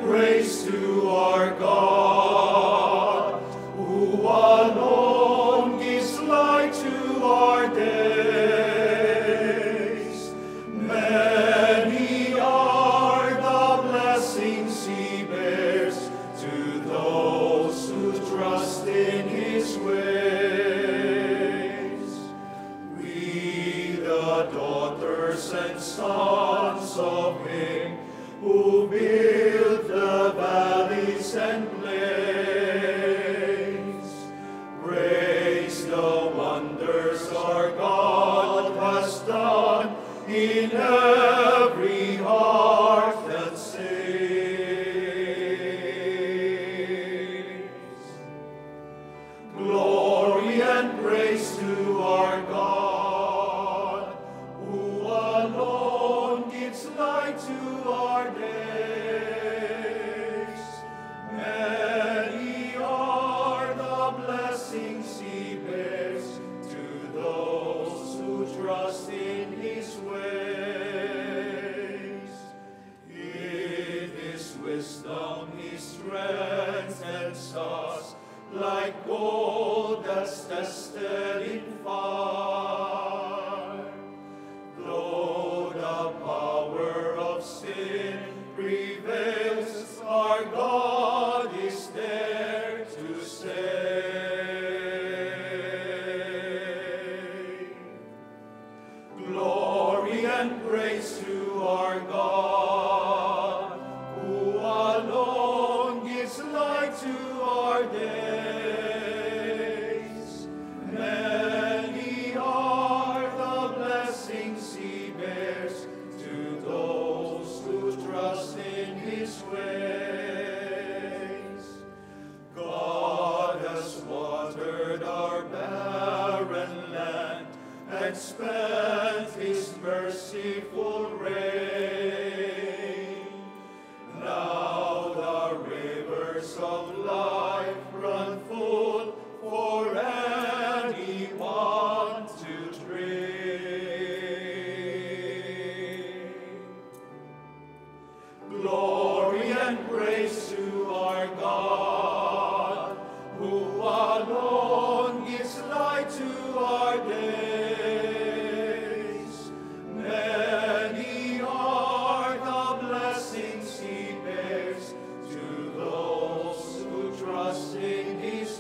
praise to our God, who alone gives light to our days. Many are the blessings he bears to those who trust in his ways. We, the daughters and sons of him, who build the valleys and plains, praise the wonders our God has done in every heart that saves. Glory and praise to our God, who alone gives light to our days. Many are the blessings he bears to those who trust in his ways. In his wisdom he strengthens us like gold that's tested in fire. Though the power of sin prevails, our God is there to save. Glory and praise to our God, who alone gives light to our days. Many are the blessings he bears to those who trust in his ways. God has watered our barren land and spent his merciful rain. Now the rivers of life run full for anyone to drink. Glory and praise to our God, who alone gives light to our days. Many are the blessings he bears to those who trust in his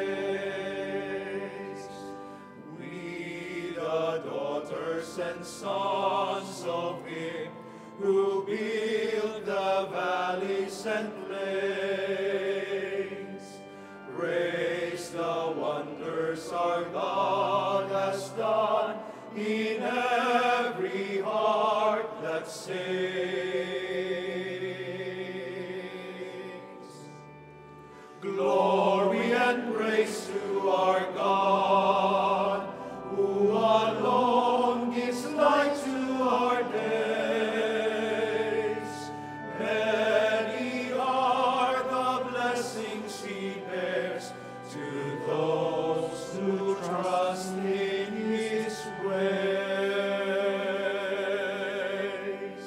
ways. We, the daughters and sons of him, who build the valleys and plains, praise the wonders our God has done in every heart that saves. Glory and praise to our God, who alone gives light to our days. Many are the blessings he bears to those who trust in his ways.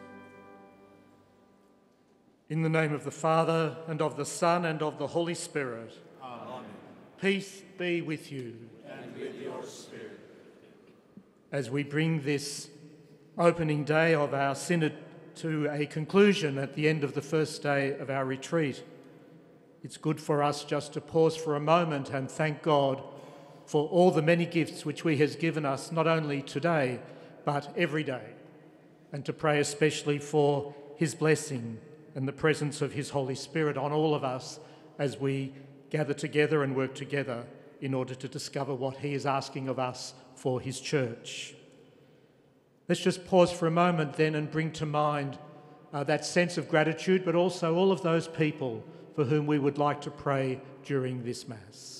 In the name of the Father, and of the Son, and of the Holy Spirit. Amen. Peace be with you. And with your spirit. As we bring this opening day of our synod to a conclusion at the end of the first day of our retreat, it's good for us just to pause for a moment and thank God for all the many gifts which he has given us, not only today, but every day, and to pray especially for his blessing and the presence of his Holy Spirit on all of us as we gather together and work together in order to discover what he is asking of us for his church. Let's just pause for a moment then and bring to mind that sense of gratitude, but also all of those people for whom we would like to pray during this Mass.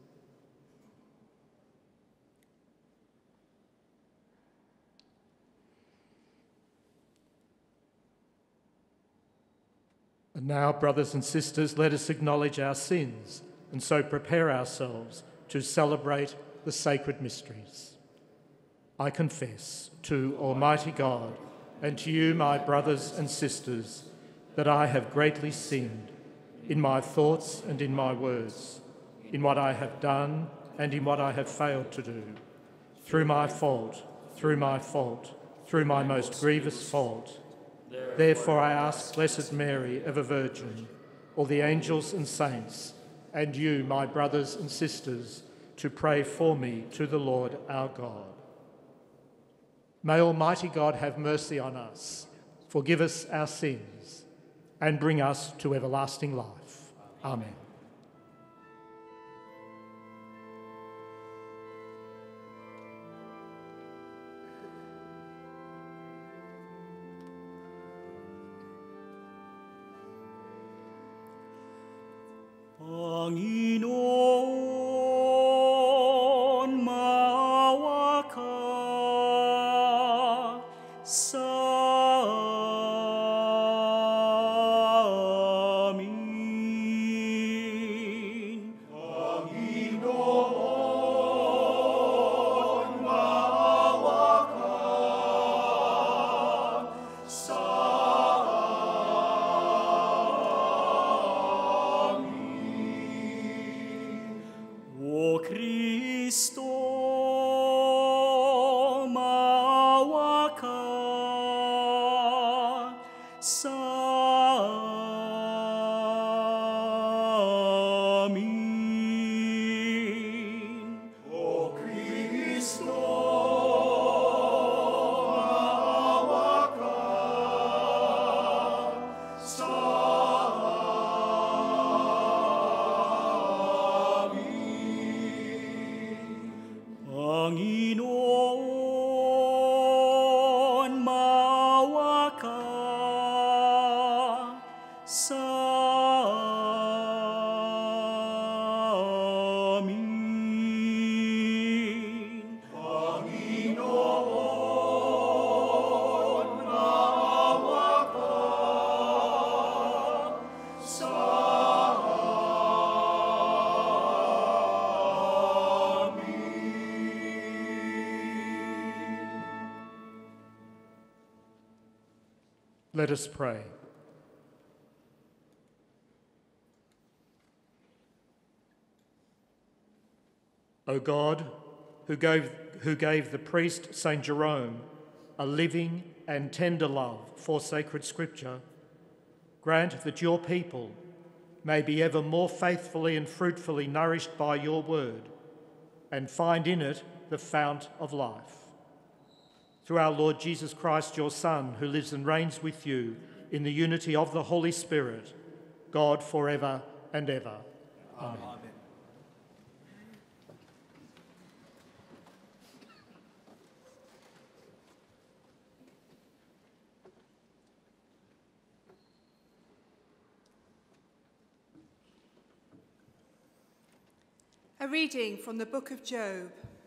And now, brothers and sisters, let us acknowledge our sins and so prepare ourselves to celebrate the sacred mysteries. I confess to Almighty God and to you, my brothers and sisters, that I have greatly sinned in my thoughts and in my words, in what I have done and in what I have failed to do, through my fault, through my most grievous fault. Therefore I ask Blessed Mary, ever Virgin, all the angels and saints, and you, my brothers and sisters, to pray for me to the Lord our God. May Almighty God have mercy on us, forgive us our sins, and bring us to everlasting life. Amen. Panginoon, maawa ka sa amin. Panginoon, maawa ka sa O Cristo, maawa ka sa amin. O Cristo, maawa ka sa Panginoon, maawa ka sa amin. Panginoon, maawa ka sa Let us pray. O God, who gave the priest St. Jerome a living and tender love for sacred scripture, grant that your people may be ever more faithfully and fruitfully nourished by your word and find in it the fount of life. Through our Lord Jesus Christ, your Son, who lives and reigns with you in the unity of the Holy Spirit, God forever and ever. Amen. A reading from the book of Job.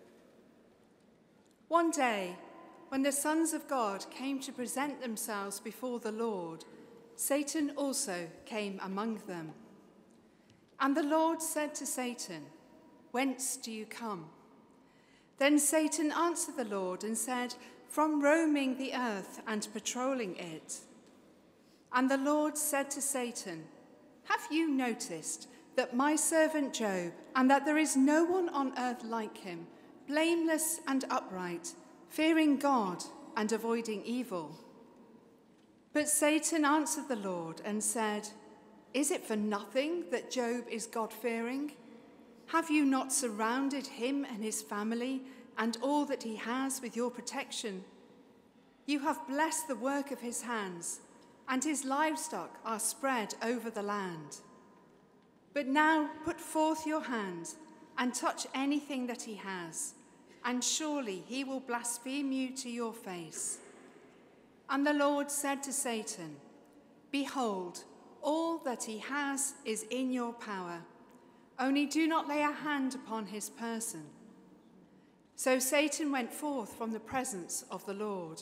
One day, when the sons of God came to present themselves before the Lord, Satan also came among them. And the Lord said to Satan, "Whence do you come?" Then Satan answered the Lord and said, "From roaming the earth and patrolling it." And the Lord said to Satan, "Have you noticed that my servant Job, and that there is no one on earth like him, blameless and upright, fearing God and avoiding evil?" But Satan answered the Lord and said, "Is it for nothing that Job is God-fearing? Have you not surrounded him and his family and all that he has with your protection? You have blessed the work of his hands, and his livestock are spread over the land. But now put forth your hand and touch anything that he has, and surely he will blaspheme you to your face." And the Lord said to Satan, "Behold, all that he has is in your power. Only do not lay a hand upon his person." So Satan went forth from the presence of the Lord.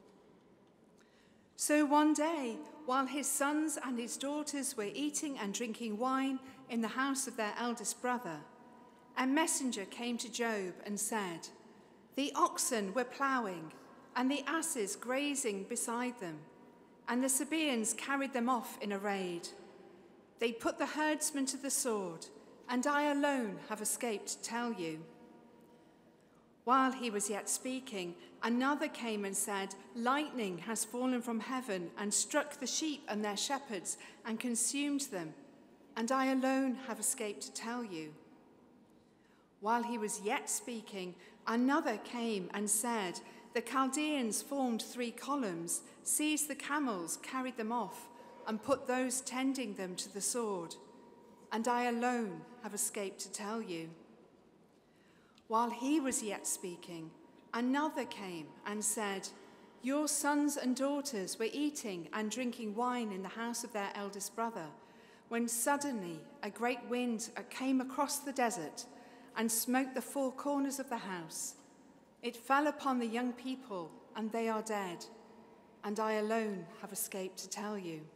So one day, while his sons and his daughters were eating and drinking wine in the house of their eldest brother, a messenger came to Job and said, "The oxen were ploughing and the asses grazing beside them, and the Sabaeans carried them off in a raid. They put the herdsmen to the sword, and I alone have escaped to tell you." While he was yet speaking, another came and said, "Lightning has fallen from heaven and struck the sheep and their shepherds and consumed them, and I alone have escaped to tell you." While he was yet speaking, another came and said, "The Chaldeans formed 3 columns, seized the camels, carried them off, and put those tending them to the sword, and I alone have escaped to tell you." While he was yet speaking, another came and said, "Your sons and daughters were eating and drinking wine in the house of their eldest brother, when suddenly a great wind came across the desert and smote the 4 corners of the house. It fell upon the young people, and they are dead, and I alone have escaped to tell you."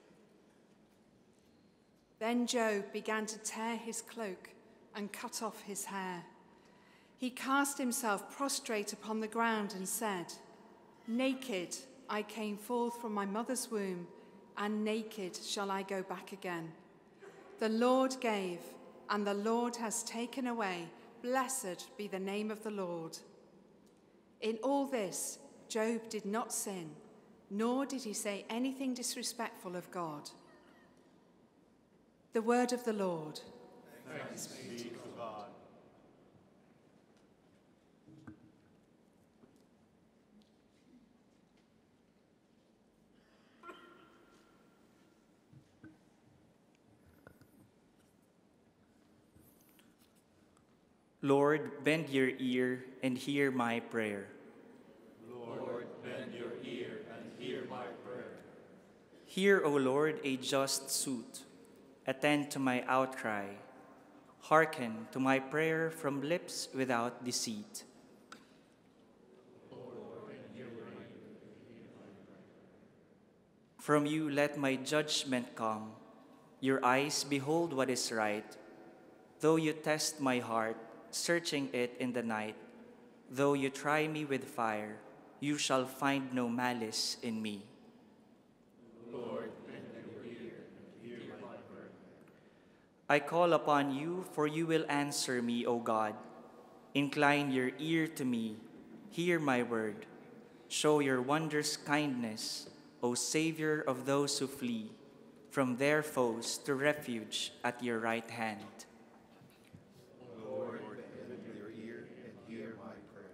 Then Job began to tear his cloak and cut off his hair. He cast himself prostrate upon the ground and said, "Naked I came forth from my mother's womb, and naked shall I go back again. The Lord gave, and the Lord has taken away. Blessed be the name of the Lord." In all this, Job did not sin, nor did he say anything disrespectful of God. The word of the Lord. Thanks be to God. Lord, bend your ear and hear my prayer. Lord, bend your ear and hear my prayer. Hear, O Lord, a just suit. Attend to my outcry. Hearken to my prayer from lips without deceit. From you let my judgment come. Your eyes behold what is right. Though you test my heart, searching it in the night, though you try me with fire, you shall find no malice in me. Lord, bend your ear and hear my prayer. I call upon you, for you will answer me, O God. Incline your ear to me, hear my word. Show your wondrous kindness, O Savior of those who flee from their foes to refuge at your right hand. Lord, bend your ear and hear my prayer.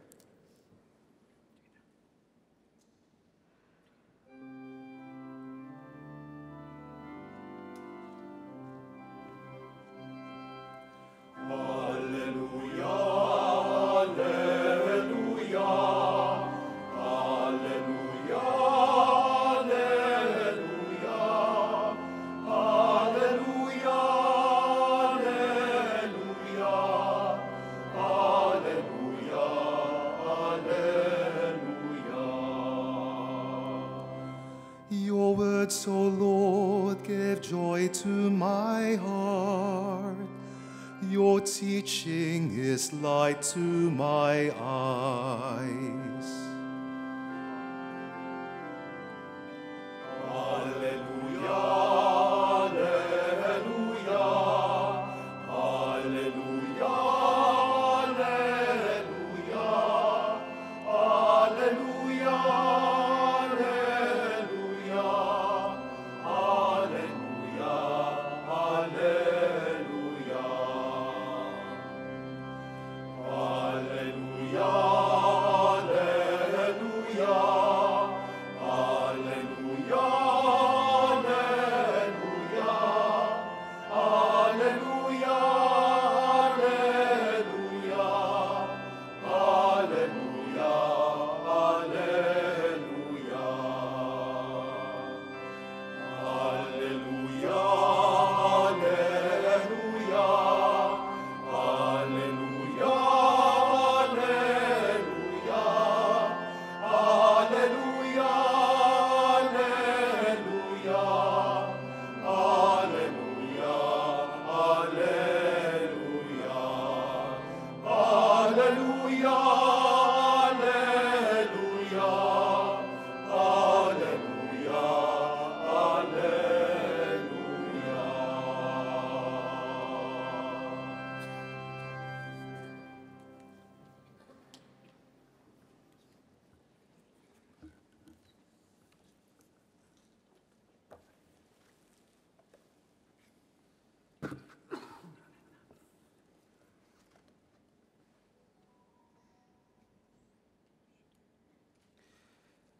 Your words, O Lord, give joy to my heart. Your teaching is light to my eyes. Alleluia,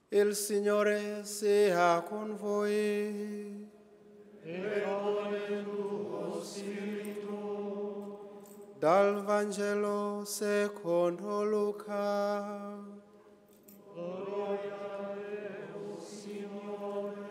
Il Signore sia con voi. E con il tuo spirito. Dal Vangelo secondo Luca. Gloria a te, o Signore.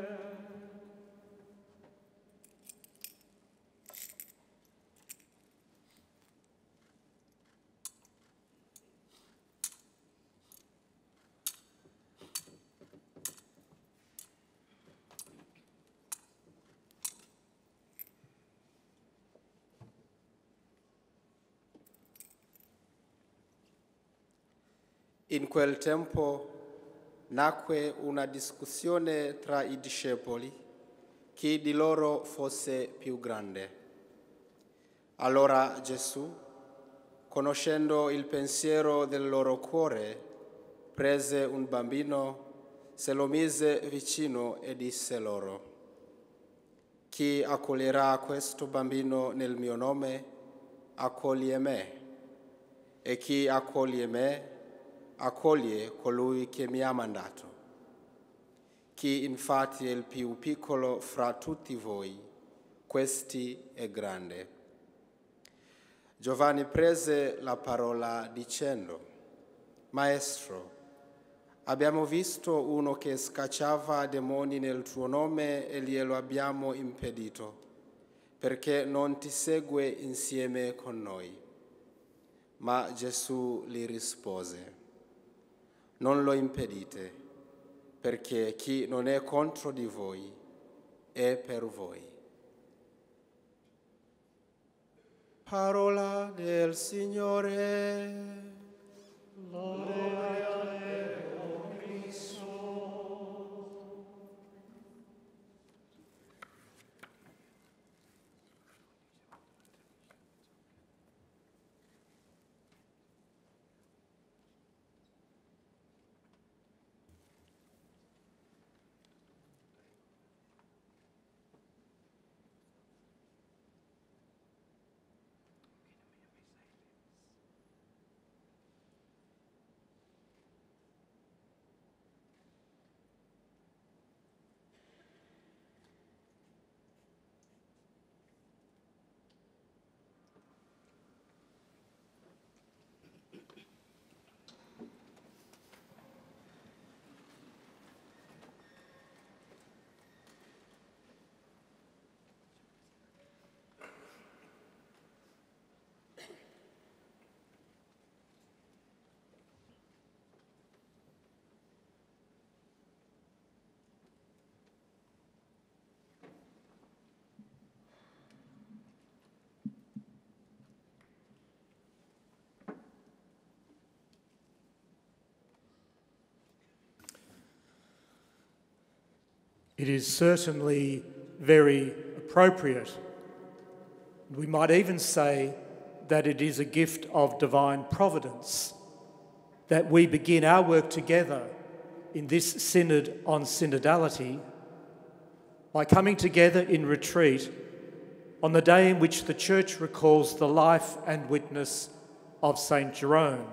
In quel tempo nacque una discussione tra i discepoli, chi di loro fosse più grande. Allora Gesù, conoscendo il pensiero del loro cuore, prese un bambino, se lo mise vicino e disse loro: chi accoglierà questo bambino nel mio nome, accoglie me, e chi accoglie me, accoglie colui che mi ha mandato. Chi infatti è il più piccolo fra tutti voi, questi è grande. Giovanni prese la parola dicendo: Maestro, abbiamo visto uno che scacciava demoni nel tuo nome e glielo abbiamo impedito, perché non ti segue insieme con noi. Ma Gesù gli rispose: non lo impedite, perché chi non è contro di voi è per voi. Parola del Signore. Gloria a te, o Cristo. It is certainly very appropriate. We might even say that it is a gift of divine providence that we begin our work together in this Synod on Synodality by coming together in retreat on the day in which the Church recalls the life and witness of St. Jerome.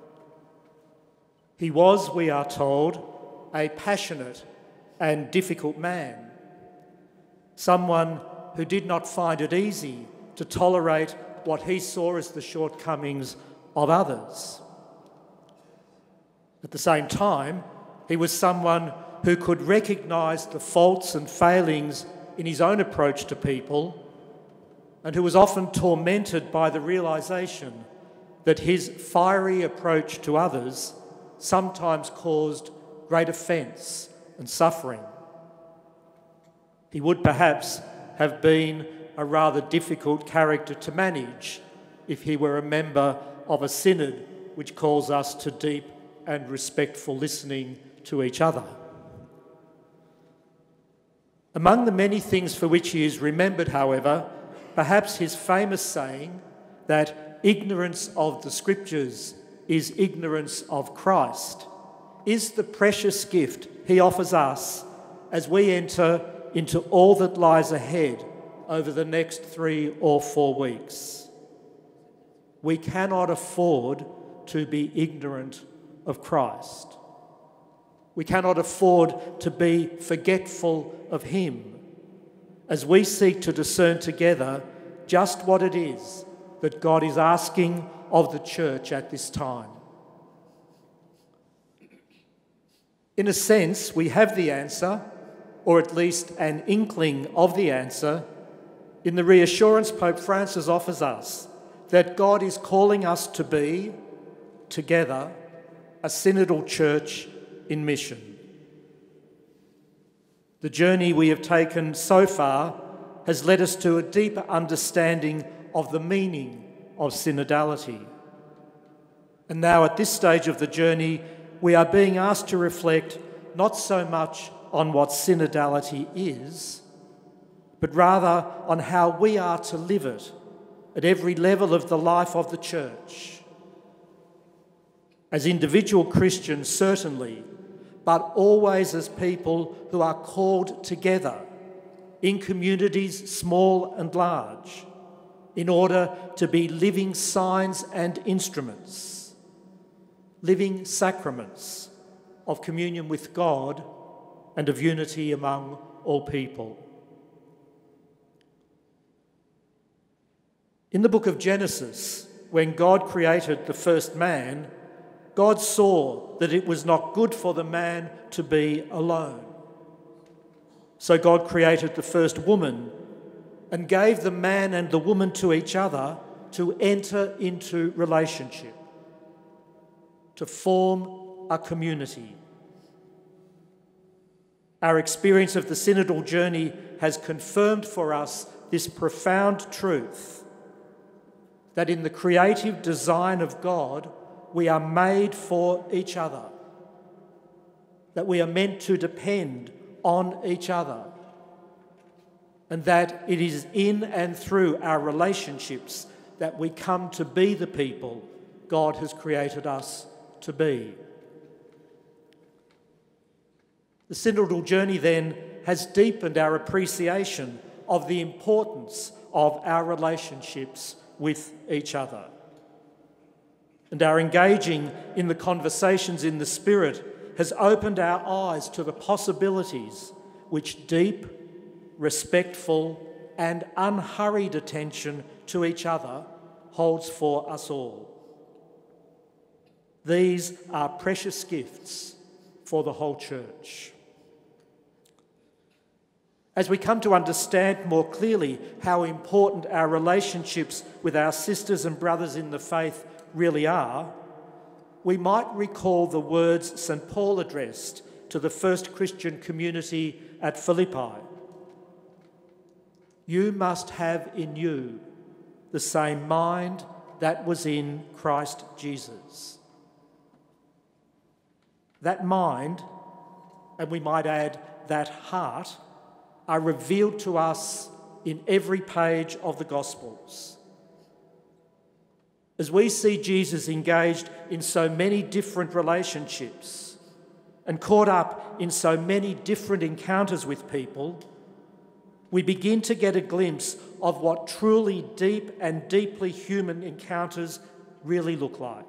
He was, we are told, a passionate and difficult man, someone who did not find it easy to tolerate what he saw as the shortcomings of others. At the same time, he was someone who could recognise the faults and failings in his own approach to people, and who was often tormented by the realisation that his fiery approach to others sometimes caused great offence and suffering. He would perhaps have been a rather difficult character to manage if he were a member of a synod which calls us to deep and respectful listening to each other. Among the many things for which he is remembered, however, perhaps his famous saying that ignorance of the Scriptures is ignorance of Christ is the precious gift he offers us as we enter into all that lies ahead over the next 3 or 4 weeks. We cannot afford to be ignorant of Christ. We cannot afford to be forgetful of him as we seek to discern together just what it is that God is asking of the church at this time. In a sense, we have the answer, or at least an inkling of the answer, in the reassurance Pope Francis offers us that God is calling us to be, together, a synodal church in mission. The journey we have taken so far has led us to a deeper understanding of the meaning of synodality. And now at this stage of the journey, we are being asked to reflect not so much on what synodality is, but rather on how we are to live it at every level of the life of the church. As individual Christians, certainly, but always as people who are called together in communities small and large in order to be living signs and instruments, living sacraments of communion with God and of unity among all people. In the book of Genesis, when God created the first man, God saw that it was not good for the man to be alone. So God created the first woman and gave the man and the woman to each other to enter into relationship, to form a community. Our experience of the synodal journey has confirmed for us this profound truth that in the creative design of God, we are made for each other, that we are meant to depend on each other, and that it is in and through our relationships that we come to be the people God has created us to be. The synodal journey then has deepened our appreciation of the importance of our relationships with each other. And our engaging in the conversations in the Spirit has opened our eyes to the possibilities which deep, respectful and unhurried attention to each other holds for us all. These are precious gifts for the whole church. As we come to understand more clearly how important our relationships with our sisters and brothers in the faith really are, we might recall the words St. Paul addressed to the first Christian community at Philippi. You must have in you the same mind that was in Christ Jesus. That mind, and we might add that heart, are revealed to us in every page of the Gospels. As we see Jesus engaged in so many different relationships and caught up in so many different encounters with people, we begin to get a glimpse of what truly deep and deeply human encounters really look like.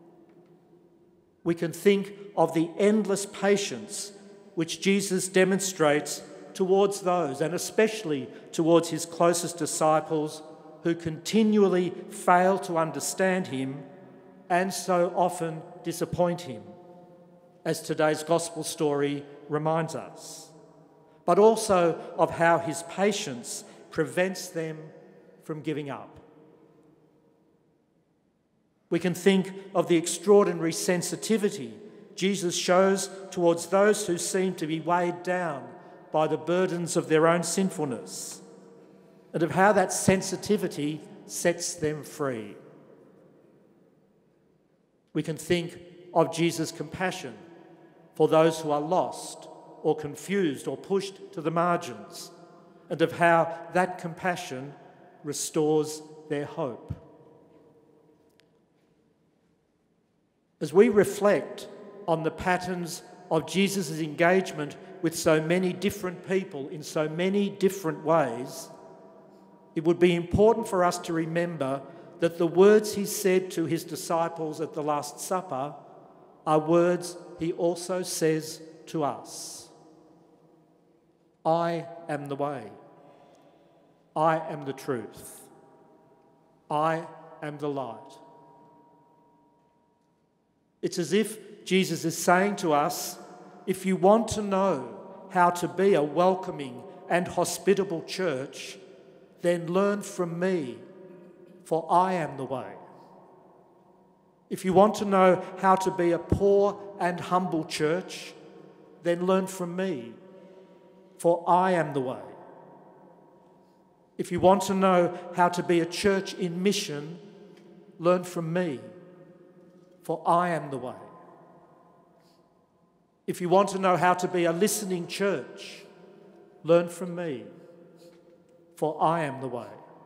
We can think of the endless patience which Jesus demonstrates towards those, and especially towards his closest disciples, who continually fail to understand him and so often disappoint him, as today's gospel story reminds us, but also of how his patience prevents them from giving up. We can think of the extraordinary sensitivity Jesus shows towards those who seem to be weighed down by the burdens of their own sinfulness, and of how that sensitivity sets them free. We can think of Jesus' compassion for those who are lost or confused or pushed to the margins, and of how that compassion restores their hope. As we reflect on the patterns of Jesus' engagement with so many different people in so many different ways, it would be important for us to remember that the words he said to his disciples at the Last Supper are words he also says to us. I am the way. I am the truth. I am the light. It's as if Jesus is saying to us, if you want to know how to be a welcoming and hospitable church, then learn from me, for I am the way. If you want to know how to be a poor and humble church, then learn from me, for I am the way. If you want to know how to be a church in mission, learn from me, for I am the way. If you want to know how to be a listening church, learn from me, for I am the way.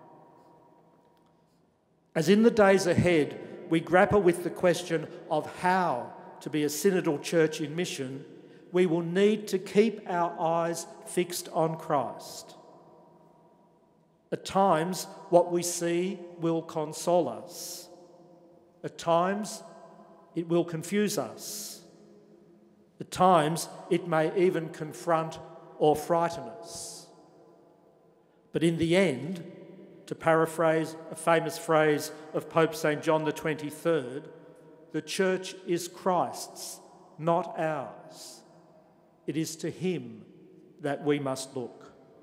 As in the days ahead, we grapple with the question of how to be a synodal church in mission, we will need to keep our eyes fixed on Christ. At times, what we see will console us. At times, it will confuse us. At times, it may even confront or frighten us. But in the end, to paraphrase a famous phrase of Pope St. John the 23rd, the church is Christ's, not ours. It is to him that we must look.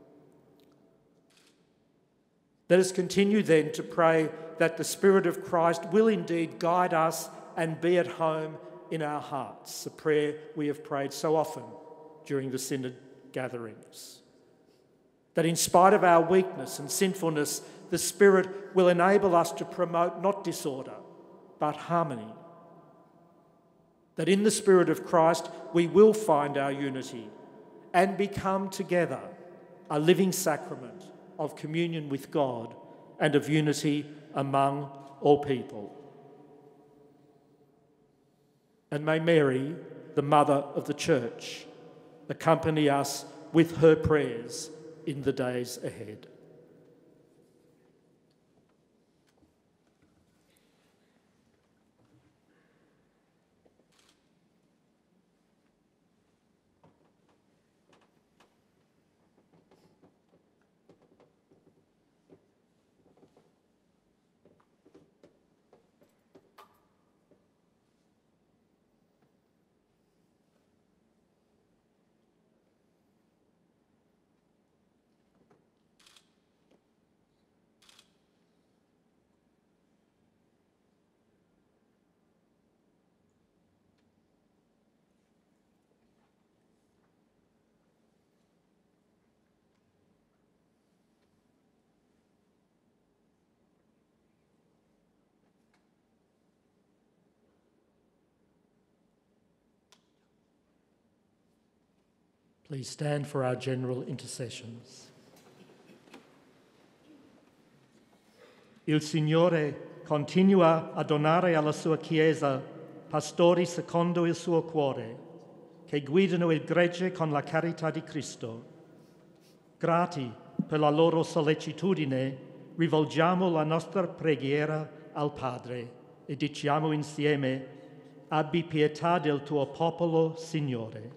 Let us continue then to pray that the Spirit of Christ will indeed guide us and be at home in our hearts, a prayer we have prayed so often during the Synod gatherings. That in spite of our weakness and sinfulness, the Spirit will enable us to promote not disorder, but harmony. That in the Spirit of Christ we will find our unity and become together a living sacrament of communion with God and of unity among all people. And may Mary, the Mother of the Church, accompany us with her prayers in the days ahead. Please stand for our general intercessions. Il Signore continua a donare alla sua Chiesa pastori secondo il suo cuore, che guidano il gregge con la carità di Cristo. Grati per la loro sollecitudine, rivolgiamo la nostra preghiera al Padre e diciamo insieme: abbi pietà del tuo popolo, Signore.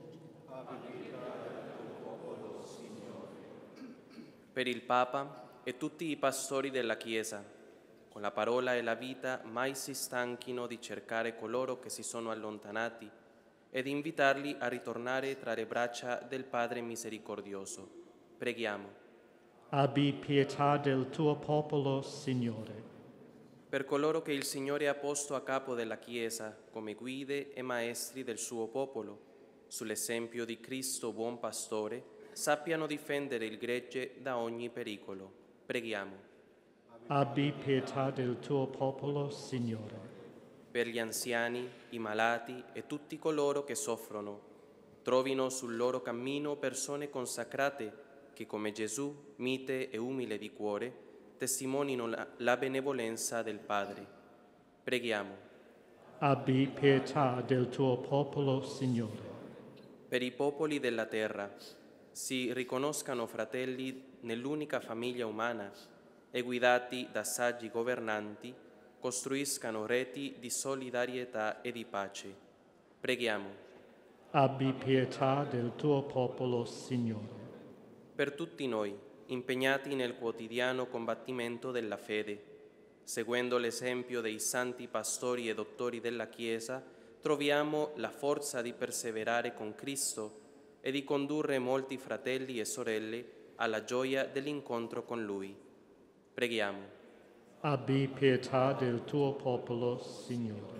Per il Papa e tutti i pastori della Chiesa, con la parola e la vita mai si stanchino di cercare coloro che si sono allontanati e di invitarli a ritornare tra le braccia del Padre misericordioso. Preghiamo. Abbi pietà del tuo popolo, Signore. Per coloro che il Signore ha posto a capo della Chiesa come guide e maestri del suo popolo, sull'esempio di Cristo buon pastore, sappiano difendere il gregge da ogni pericolo. Preghiamo. Abbi pietà del tuo popolo, Signore. Per gli anziani, i malati e tutti coloro che soffrono, trovino sul loro cammino persone consacrate che come Gesù, mite e umile di cuore, testimonino la benevolenza del Padre. Preghiamo. Abbi pietà del tuo popolo, Signore. Per i popoli della terra, si riconoscano fratelli nell'unica famiglia umana e guidati da saggi governanti, costruiscano reti di solidarietà e di pace. Preghiamo. Abbi pietà del tuo popolo, Signore. Per tutti noi, impegnati nel quotidiano combattimento della fede, seguendo l'esempio dei santi pastori e dottori della Chiesa, troviamo la forza di perseverare con Cristo e di condurre molti fratelli e sorelle alla gioia dell'incontro con Lui. Preghiamo. Abbi pietà del tuo popolo, Signore.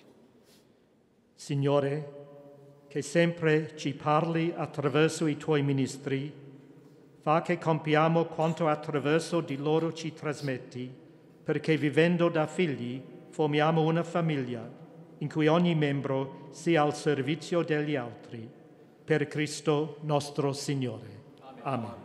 Signore, che sempre ci parli attraverso i tuoi ministri, fa che compiamo quanto attraverso di loro ci trasmetti, perché vivendo da figli formiamo una famiglia in cui ogni membro sia al servizio degli altri. Per Cristo nostro Signore. Amen.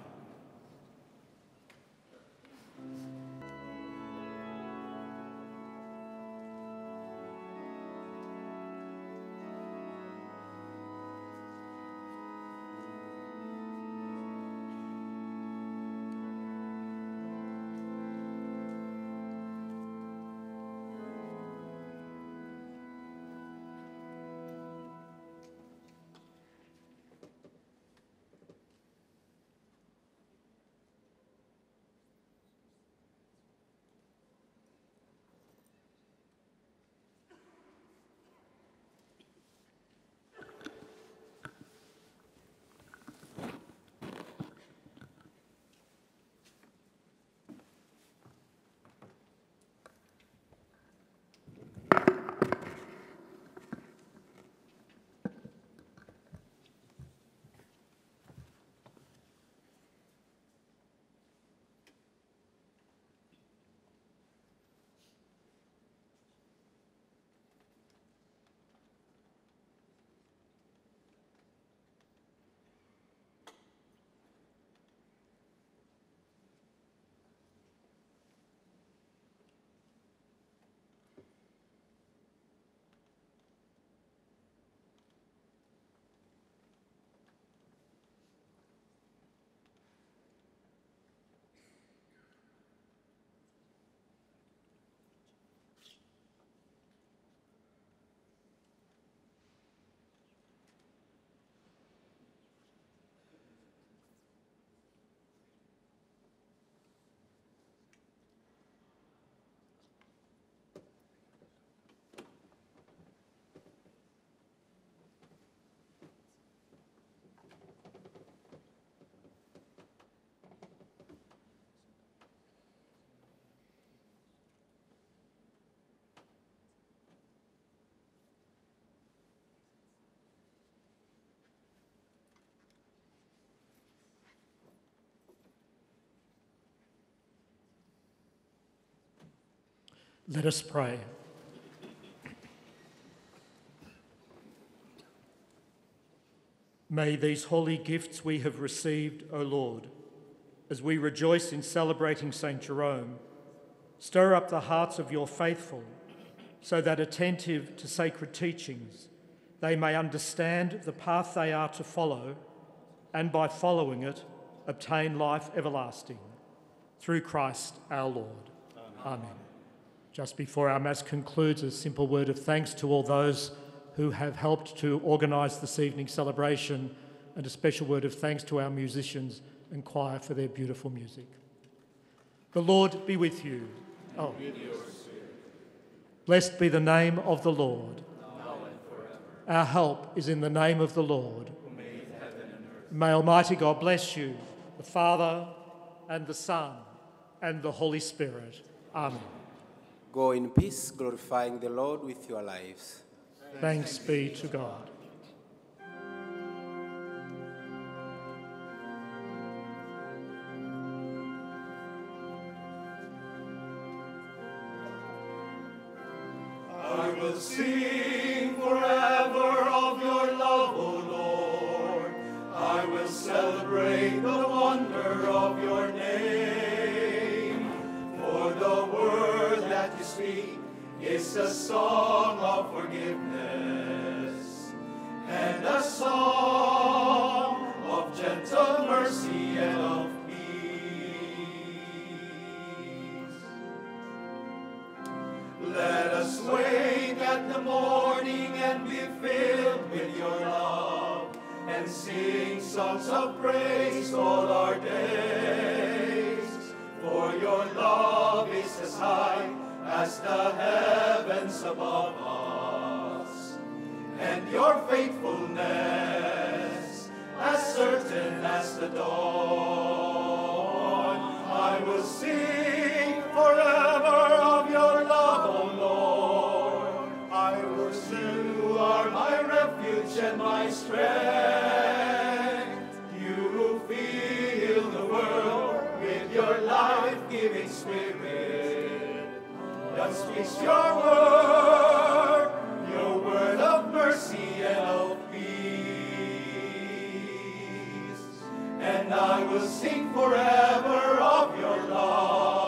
Let us pray. May these holy gifts we have received, O Lord, as we rejoice in celebrating St. Jerome, stir up the hearts of your faithful, so that attentive to sacred teachings, they may understand the path they are to follow, and by following it, obtain life everlasting. Through Christ our Lord. Amen. Just before our Mass concludes, a simple word of thanks to all those who have helped to organise this evening's celebration, and a special word of thanks to our musicians and choir for their beautiful music. The Lord be with you. Oh. Blessed be the name of the Lord. Now and forever. Our help is in the name of the Lord. Who made heaven and earth. May Almighty God bless you, the Father and the Son and the Holy Spirit. Amen. Go in peace, glorifying the Lord with your lives. Thanks be to God. I will sing forever of your love, O Lord. I will celebrate the wonder of your name. For the word that you speak is a song of forgiveness and a song of gentle mercy and of peace. Let us wake at the morning and be filled sing songs of praise all our days. For your love is as high as the heavens above us, and your faithfulness as certain as the dawn. I will sing forever of your love, O Lord. I will sing, you are my refuge and my strength. You who fill the world with your life-giving spirit, that speaks your word of mercy and of peace. And I will sing forever of your love.